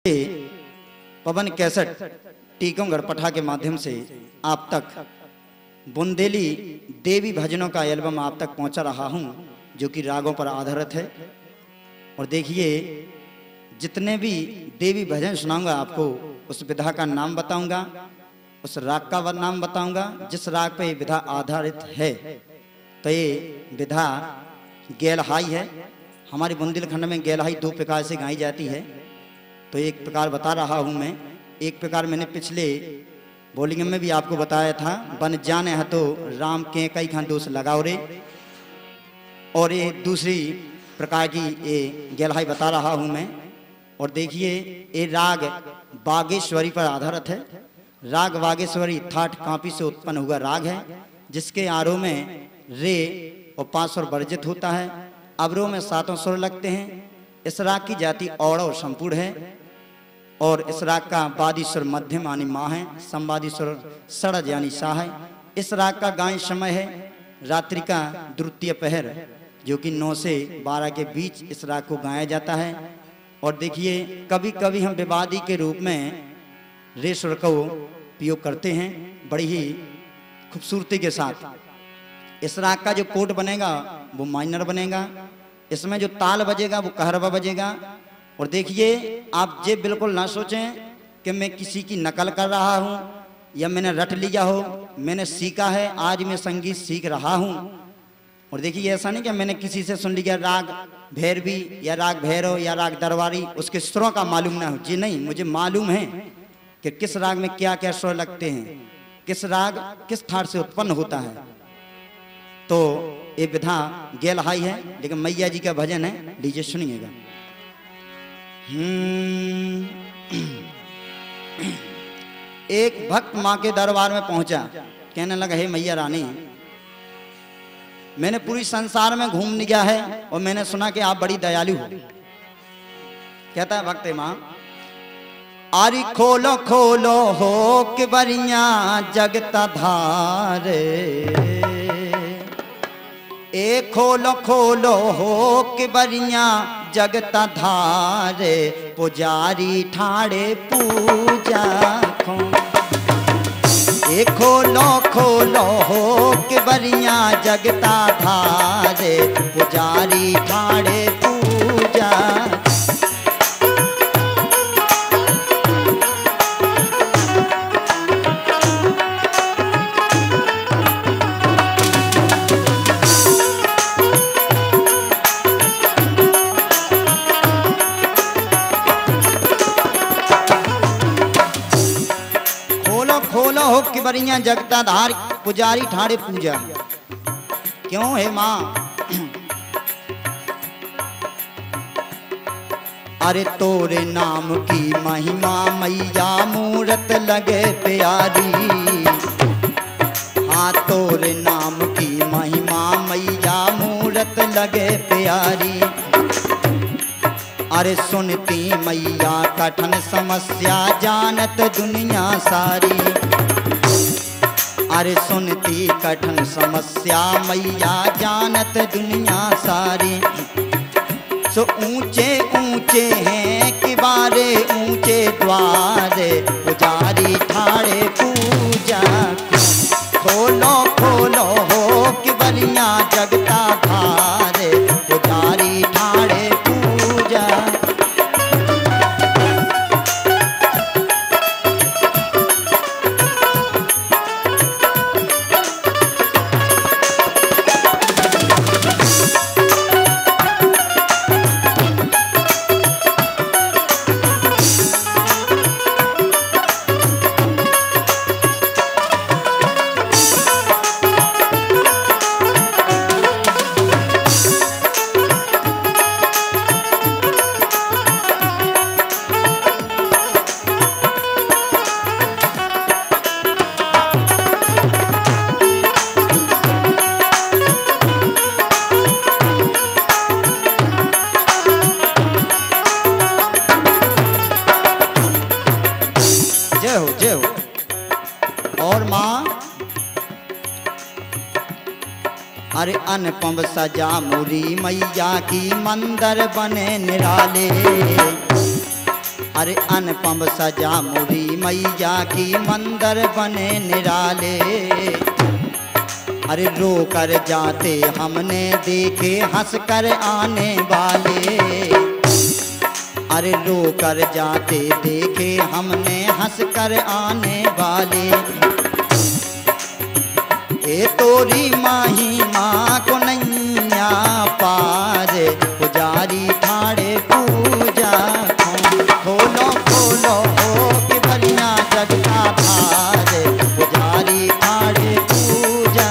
पवन cassette Tikamgarh पठा के माध्यम से आप तक बुंदेली देवी भजनों का एल्बम आप तक पहुंचा रहा हूं, जो कि रागों पर आधारित है। और देखिए, जितने भी देवी भजन सुनाऊंगा आपको, उस विधा का नाम बताऊंगा, उस राग का नाम बताऊंगा जिस राग पे ये विधा आधारित है। तो ये विधा गेलहाई है। हमारे बुंदेलखंड में गेलहाई दो प्रकार से गाई जाती है। तो एक प्रकार बता रहा हूं मैं। एक प्रकार मैंने पिछले बोलिंग में भी आपको बताया था, बन जाने है तो राम के कई खान दोष लगाओ रे। और ये दूसरी प्रकार की ये गेलहाई बता रहा हूं मैं। और देखिए, ये राग बागेश्वरी पर आधारित है। राग बागेश्वरी थाट कांपी से उत्पन्न हुआ राग है, जिसके आरोह में रे और 5 स्वर वर्जित होता है, अवरोह में 7 स्वर लगते हैं। इस राग की जाति औड़ और संपूर्ण है। और इस राग का वादी स्वर मध्यम यानी माँ है, संवादी स्वर सड़ज यानी सा है। इस राग का गायन समय है रात्रि का द्वितीय पहर, जो कि 9 से 12 के बीच इस राग को गाया जाता है। और देखिए, कभी कभी हम विवादी के रूप में रे स्वर को उपयोग करते हैं बड़ी ही खूबसूरती के साथ। इस राग का जो कोट बनेगा वो माइनर बनेगा, इसमें जो ताल बजेगा वो कहरवा बजेगा। और देखिए, आप ये बिल्कुल ना सोचें कि मैं किसी की नकल कर रहा हूँ या मैंने रट लिया हो। मैंने सीखा है, आज मैं संगीत सीख रहा हूँ। और देखिए, ऐसा नहीं कि मैंने किसी से सुन लिया राग भैरवी या राग भैरव या राग दरबारी, उसके सुरों का मालूम ना हो। जी नहीं, मुझे मालूम है कि किस राग में क्या क्या स्वर लगते हैं, किस राग किस थाट से उत्पन्न होता है। तो ये विधा गेलहाई है, लेकिन मैया जी का भजन है, लीजिए सुनिएगा। एक भक्त माँ के दरबार में पहुंचा, कहने लगा, हे मैया रानी, मैंने पूरी संसार में घूम लिया है और मैंने सुना कि आप बड़ी दयालु हो। कहता है भक्त, माँ आरी खोलो खोलो हो कि बरिया जगता धार, ए खोलो खोलो हो कि बरिया जगता धारे, पुजारी ठाड़े पूजा खो। ए खोलो खोलो हो कि बरिया जगता धारे, पुजारी ठाड़े पूजा। हो कि बरिया जगता धार, पुजारी ठाड़े पूजा। क्यों है माँ? अरे तोरे नाम की महिमा मैया मूरत लगे प्यारी। हाँ, तोरे नाम की महिमा मैया मूरत लगे प्यारी। अरे सुनती मैया कठिन समस्या जानत दुनिया सारी। अरे सुनती कठिन समस्या मैया जानत दुनिया सारी। सो ऊंचे ऊंचे हैं किबारे ऊंचे द्वारे, पुजारी ठाड़े पूजा। खोलो खोलो हो कि बलिया जगता धारे, पुजारी ठाड़े पूजा। और माँ, अरे अनुपम सजा मुरी मैया की मंदिर बने निराले। अरे अनुपम सजा मुरी मैया की मंदिर बने निराले। अरे रो कर जाते हमने देखे हंस कर आने वाले। अरे रो कर जाते देखे हमने हंस कर आने वाले। ए तोरी माही माँ को नैया पार पुजारी ठाड़े पूजा। खोलो खोलो हो कि बलिया जगता धार पुजारी ठाड़े पूजा।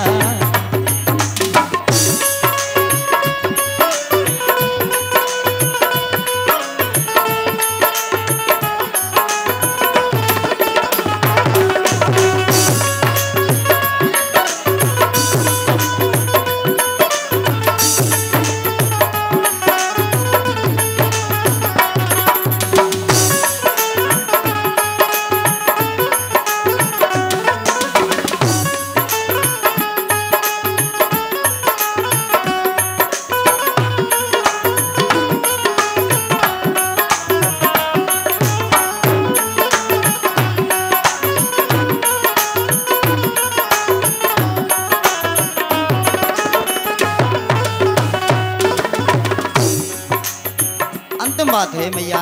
बात है मैया।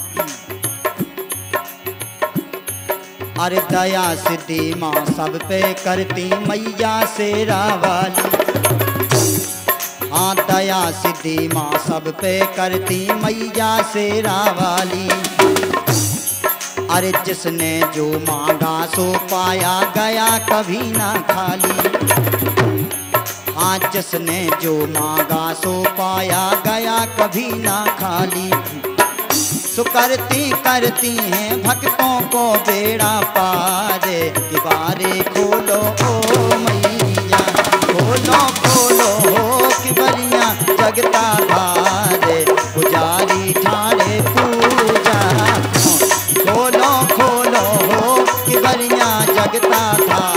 अरे दया सिद्धि माँ सब पे करती मैया शेरा वाली। हाँ दया सिद्धि माँ सब पे करती मैया शेरा वाली। अरे जिसने जो मांगा सो पाया गया कभी ना खाली। हाँ जिसने जो मांगा सो पाया गया कभी ना खाली। सो करती करती हैं भक्तों को बेड़ा पार। किबारे खोलो ओ मैया खोलो खोलो हो कि बलिया जगता धार पुजारी ठाड़े पूजा। खोलो खोलो हो कि बलिया जगता धार।